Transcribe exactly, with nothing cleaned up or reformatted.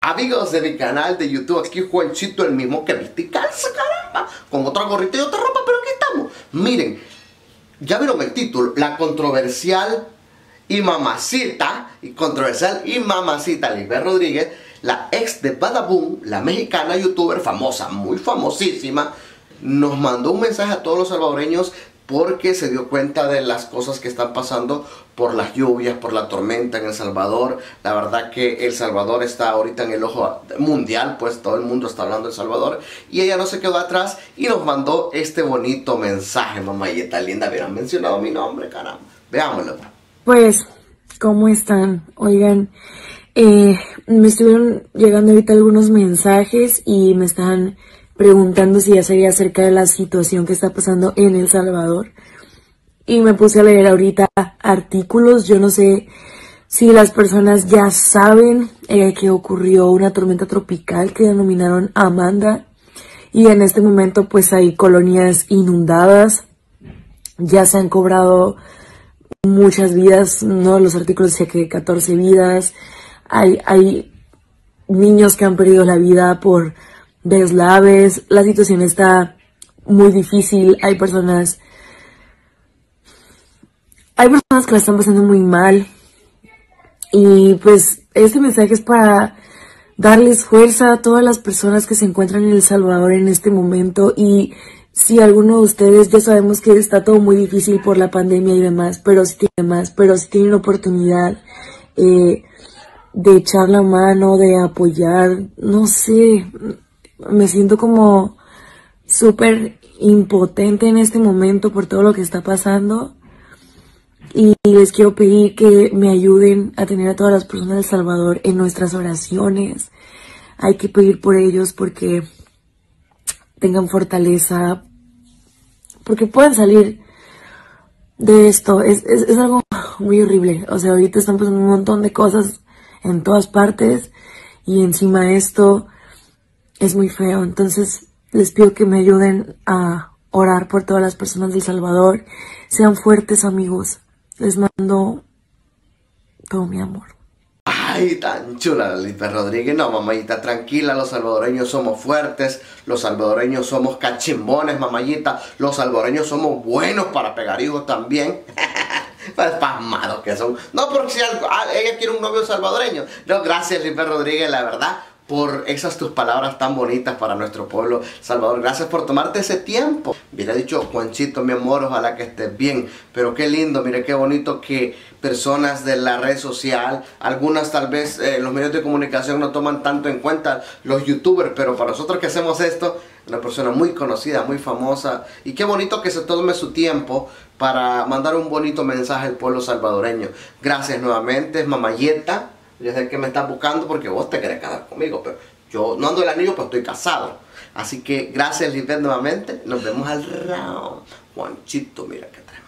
Amigos de mi canal de YouTube, aquí Juanchito, el mismo que viste y calza, caramba, con otra gorrita y otra ropa, pero aquí estamos. Miren, ya vieron el título, la controversial y mamacita, y controversial y mamacita Lisbeth Rodríguez, la ex de Badaboom, la mexicana youtuber famosa, muy famosísima, nos mandó un mensaje a todos los salvadoreños porque se dio cuenta de las cosas que están pasando por las lluvias, por la tormenta en El Salvador. La verdad que El Salvador está ahorita en el ojo mundial, pues todo el mundo está hablando de El Salvador. Y ella no se quedó atrás y nos mandó este bonito mensaje, mamayeta linda. Hubieran mencionado mi nombre, caramba. Veámoslo. Pues, ¿cómo están? Oigan, eh, me estuvieron llegando ahorita algunos mensajes y me están preguntando si ya sabía acerca de la situación que está pasando en El Salvador. Y me puse a leer ahorita artículos. Yo no sé si las personas ya saben eh, que ocurrió una tormenta tropical que denominaron Amanda. Y en este momento pues hay colonias inundadas. Ya se han cobrado muchas vidas, ¿no? Los artículos decían que catorce vidas. Hay, hay niños que han perdido la vida por deslaves. La situación está muy difícil. Hay personas, hay personas que la están pasando muy mal. Y pues este mensaje es para darles fuerza a todas las personas que se encuentran en El Salvador en este momento. Y si alguno de ustedes, ya sabemos que está todo muy difícil por la pandemia y demás, pero si tienen más, pero si tienen oportunidad eh, de echar la mano, de apoyar, no sé, me siento como súper impotente en este momento por todo lo que está pasando. Y les quiero pedir que me ayuden a tener a todas las personas de El Salvador en nuestras oraciones. Hay que pedir por ellos porque tengan fortaleza, porque puedan salir de esto. Es, es, es algo muy horrible. O sea, ahorita están pasando un montón de cosas en todas partes y encima esto es muy feo. Entonces les pido que me ayuden a orar por todas las personas de El Salvador. Sean fuertes, amigos. Les mando todo mi amor. Ay, tan chula Lisbeth Rodríguez. No, mamayita, tranquila, los salvadoreños somos fuertes, los salvadoreños somos cachimbones, mamayita, los salvadoreños somos buenos para pegar hijos también. Pasmados que son. No, porque si ella quiere un novio salvadoreño. No, gracias Lisbeth Rodríguez, la verdad, por esas tus palabras tan bonitas para nuestro pueblo Salvador. Gracias por tomarte ese tiempo. Hubiera dicho, Juanchito, mi amor, ojalá que estés bien. Pero qué lindo, mire qué bonito que personas de la red social, algunas tal vez eh, los medios de comunicación no toman tanto en cuenta, los youtubers, pero para nosotros que hacemos esto, una persona muy conocida, muy famosa, y qué bonito que se tome su tiempo para mandar un bonito mensaje al pueblo salvadoreño. Gracias nuevamente, mamayeta. Yo sé que me estás buscando porque vos te querés casar conmigo, pero yo no ando el anillo, pero estoy casado. Así que gracias Lisbeth nuevamente. Nos vemos al round. Juanchito, mira qué tremendo.